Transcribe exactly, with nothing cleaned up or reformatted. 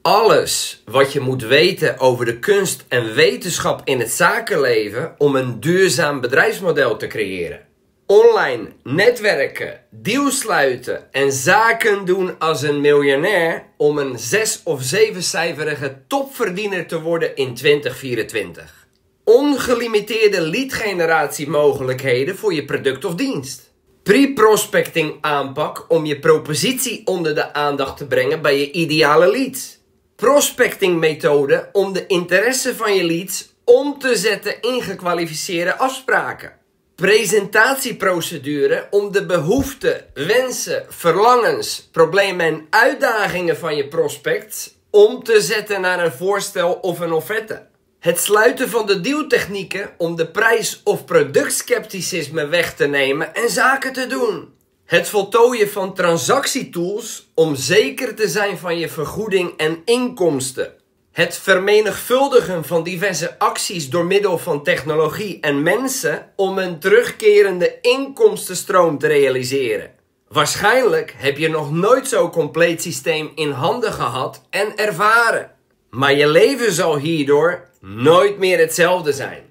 Alles wat je moet weten over de kunst en wetenschap in het zakenleven om een duurzaam bedrijfsmodel te creëren. Online netwerken, deals sluiten en zaken doen als een miljonair om een zes- of zevencijferige topverdiener te worden in twintig vierentwintig. Ongelimiteerde leadgeneratiemogelijkheden voor je product of dienst. Pre-prospecting aanpak om je propositie onder de aandacht te brengen bij je ideale leads. Prospecting methode om de interesse van je leads om te zetten in gekwalificeerde afspraken. Presentatieprocedure om de behoeften, wensen, verlangens, problemen en uitdagingen van je prospects om te zetten naar een voorstel of een offerte. Het sluiten van de dealtechnieken om de prijs- of productscepticisme weg te nemen en zaken te doen. Het voltooien van transactietools om zeker te zijn van je vergoeding en inkomsten. Het vermenigvuldigen van diverse acties door middel van technologie en mensen om een terugkerende inkomstenstroom te realiseren. Waarschijnlijk heb je nog nooit zo'n compleet systeem in handen gehad en ervaren. Maar je leven zal hierdoor nooit meer hetzelfde zijn.